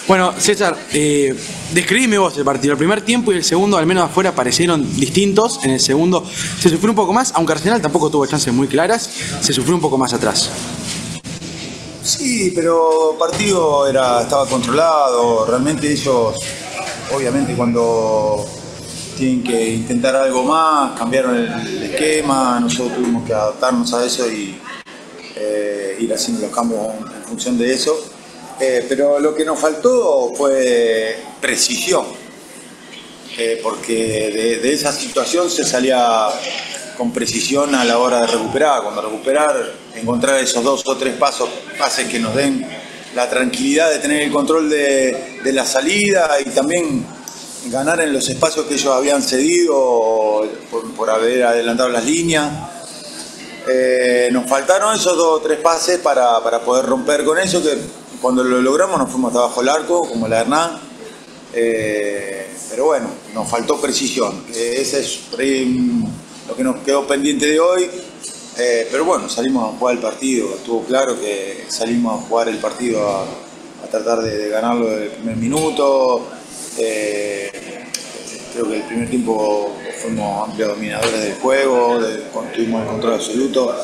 Bueno, César, describime vos el partido. El primer tiempo y el segundo, al menos afuera, parecieron distintos. En el segundo se sufrió un poco más, aunque Arsenal tampoco tuvo chances muy claras, se sufrió un poco más atrás. Sí, pero el partido estaba controlado. Realmente ellos, obviamente, cuando tienen que intentar algo más, cambiaron el esquema, nosotros tuvimos que adaptarnos a eso y ir haciendo los cambios en función de eso. Pero lo que nos faltó fue precisión, porque de esa situación se salía con precisión a la hora de recuperar. Cuando recuperar, encontrar esos 2 o 3 pases que nos den la tranquilidad de tener el control de la salida y también ganar en los espacios que ellos habían cedido por haber adelantado las líneas. Nos faltaron esos 2 o 3 pases para poder romper con eso, que cuando lo logramos nos fuimos hasta abajo el arco, como la de Hernán. Pero bueno, nos faltó precisión. Ese es por ahí lo que nos quedó pendiente de hoy. Pero bueno, salimos a jugar el partido. Estuvo claro que salimos a jugar el partido a tratar de ganarlo desde el primer minuto. Creo que el primer tiempo fuimos amplios dominadores del juego, tuvimos el control absoluto.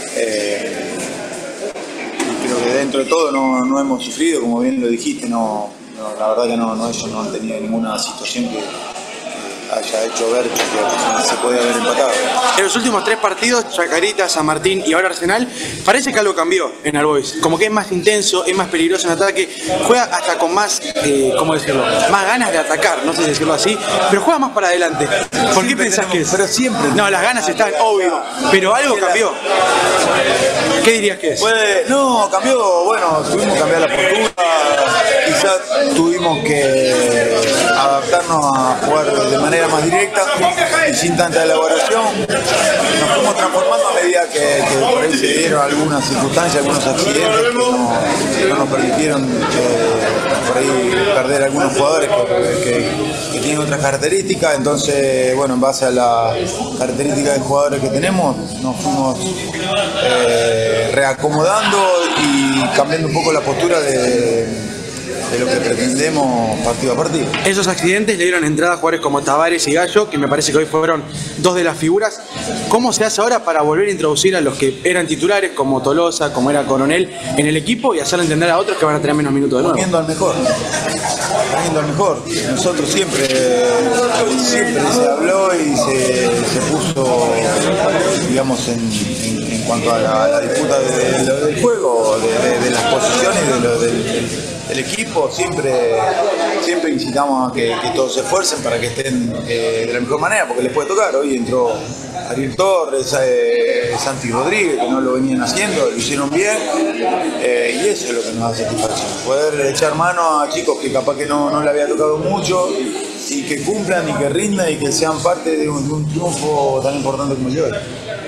Y creo que dentro de todo no hemos sufrido, como bien lo dijiste. La verdad que ellos no han tenido ninguna situación que haya hecho ver que se podía haber empatado. En los últimos 3 partidos, Chacarita, San Martín y ahora Arsenal, parece que algo cambió en All Boys. Como que es más intenso, es más peligroso en ataque, juega hasta con más, ¿cómo decirlo? Más ganas de atacar, no sé si decirlo así, pero juega más para adelante. ¿Por qué pensás que es? Pero siempre. No, las ganas están, obvio, pero algo cambió. ¿Qué dirías que es? No, cambió, bueno, tuvimos que cambiar la postura, quizás tuvimos que adaptarnos a jugar de manera más directa y sin tanta elaboración. Nos fuimos transformando a medida que por ahí se dieron algunas circunstancias, algunos accidentes que no nos permitieron por ahí perder algunos jugadores que tienen otras características. Entonces, bueno, en base a las características de jugadores que tenemos, nos fuimos reacomodando y cambiando un poco la postura de lo que pretendemos partido a partido. Esos accidentes le dieron entrada a jugadores como Tavares y Gallo, que me parece que hoy fueron 2 de las figuras. ¿Cómo se hace ahora para volver a introducir a los que eran titulares, como Tolosa, como era Coronel, en el equipo y hacerle entender a otros que van a tener menos minutos de nuevo? Poniendo al mejor. Poniendo al mejor. Nosotros siempre se habló y se puso, digamos, en cuanto a la disputa del juego, de las posiciones, del equipo, siempre incitamos a que todos se esfuercen para que estén de la mejor manera, porque les puede tocar. Hoy entró Ariel Torres, Santi Rodríguez, que no lo venían haciendo, lo hicieron bien, y eso es lo que nos da satisfacción, poder echar mano a chicos que capaz que no le había tocado mucho y que cumplan y que rindan y que sean parte de un triunfo tan importante como el de hoy.